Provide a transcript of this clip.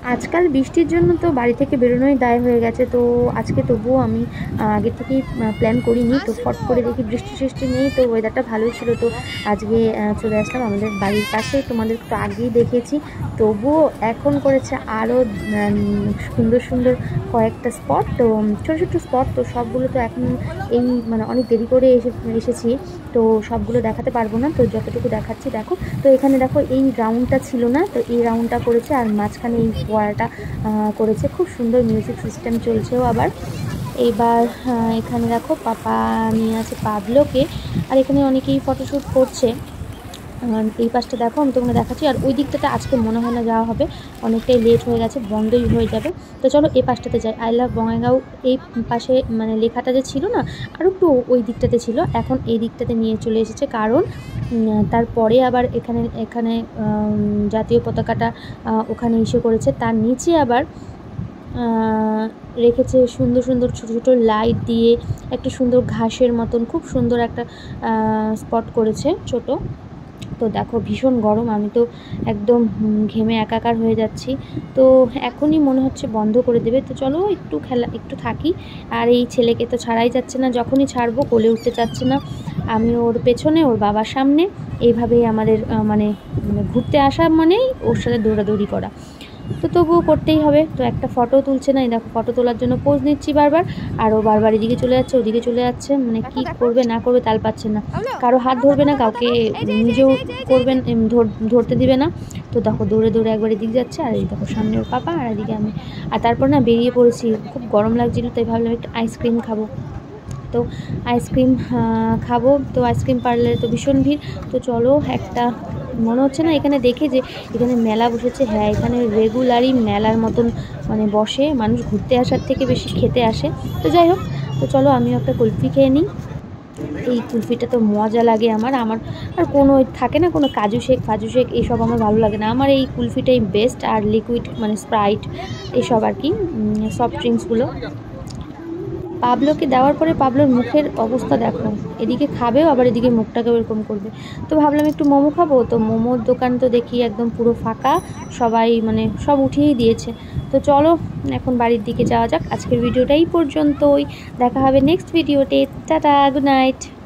আজকাল বৃষ্টির জন্য তো বাড়ি থেকে বেরোনোই দায় হয়ে গেছে। তো আজকে তবুও আমি আগে থেকেই প্ল্যান করিনি। তো ফট করে দেখি বৃষ্টি নেই, তো ওয়েদারটা ভালোই ছিল। তো আজকে চলে আসলাম আমাদের বাড়ির পাশে। তোমাদের তো আগেই দেখেছি, তবুও এখন করেছে আরও সুন্দর সুন্দর কয়েকটা স্পট। তো ছোটো ছোটো স্পট, তো সবগুলো তো এখন এই অনেক দেরি করে এসেছি, তো সবগুলো দেখাতে পারবো না। তো যতটুকু দেখাচ্ছি দেখো। তো এখানে দেখো এই রাউন্ডটা ছিল না, তো এই রাউন্ডটা করেছে, আর মাঝখানে এই ফোয়ারাটা করেছে। খুব সুন্দর মিউজিক সিস্টেম চলছেও আবার। এইবার এখানে দেখো পাপা নিয়ে আছে পাবলোকে, আর এখানে অনেকেই ফটোশ্যুট করছে। এই পাশটা দেখো, আমি তোমাকে দেখাচ্ছি। আর ওই দিকটাতে আজকে মনে হয় না যাওয়া হবে, অনেকটাই লেট হয়ে গেছে, বন্ধই হয়ে যাবে। তো চলো এই পাশটাতে যাই। আই লাভ বঙ্গাইগাঁও এই পাশে লেখাটা যে ছিল না, আর একটু ওই দিকটাতে ছিল, এখন এই দিকটাতে নিয়ে চলে এসেছে। কারণ তারপরে আবার এখানে জাতীয় পতাকাটা ওখানে এসে করেছে, তার নিচে আবার রেখেছে সুন্দর সুন্দর ছোটো ছোটো লাইট দিয়ে একটা সুন্দর ঘাসের মতন খুব সুন্দর একটা স্পট করেছে ছোট। তো দেখো ভীষণ গরম, আমি তো একদম ঘেমে একাকার হয়ে যাচ্ছি। তো এখনই মনে হচ্ছে বন্ধ করে দেবে। তো চলো একটু থাকি। আর এই ছেলেকে তো ছাড়াই যাচ্ছে না, যখনই ছাড়বো কোলে উঠতে চাচ্ছে না। আমি ওর পেছনে, ওর বাবার সামনে, এইভাবেই আমাদের ঘুরতে আসা মানেই ওর সাথে দৌড়াদৌড়ি করা। তো তবুও করতেই হবে। তো একটা ফটো তুলছে না, এই দেখো ফটো তোলার জন্য পোজ নিচ্ছি বারবার, আর ও বারবার এদিকে চলে যাচ্ছে ওদিকে চলে যাচ্ছে, কি করবে না করবে তাল পাচ্ছে না। কারো হাত ধরবে না, কাউকে নিজেও করবেন ধরতে দিবে না। তো দেখো দৌড়ে দৌড়ে একবার এদিকে যাচ্ছে, আর এই দেখো সামনে ওর পাপা, আর এদিকে আমি। আর তারপর বেরিয়ে পড়েছি, খুব গরম লাগছিল, তাই ভাবলাম একটু আইসক্রিম খাবো। তো আইসক্রিম খাবো। তো আইসক্রিম পার্লারে তো ভীষণ ভিড়। তো চলো একটা, মনে হচ্ছে না এখানে দেখে যে এখানে মেলা বসেছে। হ্যাঁ, এখানে রেগুলারই মেলার মতন বসে, মানুষ ঘুরতে আসার থেকে বেশি খেতে আসে। তো যাই হোক, তো চলো আমিও একটা কুলফি খেয়ে নিই। এই কুলফিটা তো মজা লাগে আমার। আর কোনো থাকে না কোনো কাজু শেক এইসব আমার ভালো লাগে না। আমার এই কুলফিটাই বেস্ট, আর লিকুইড স্প্রাইট এসব আর কি, সফট ড্রিঙ্কসগুলো। পাবলোকে দেওয়ার পরে পাবলোর মুখের অবস্থা দেখো, এদিকে খাবেও আবার এদিকে মুখটাকেও এরকম করবে। তো ভাবলাম একটু মোমো খাবো। তো মোমোর দোকান তো দেখি একদম পুরো ফাঁকা, সবাই সব উঠিয়েই দিয়েছে। তো চলো এখন বাড়ির দিকে যাওয়া যাক। আজকের ভিডিওটা এই পর্যন্তই, দেখা হবে নেক্সট ভিডিওতে। Tata, good night.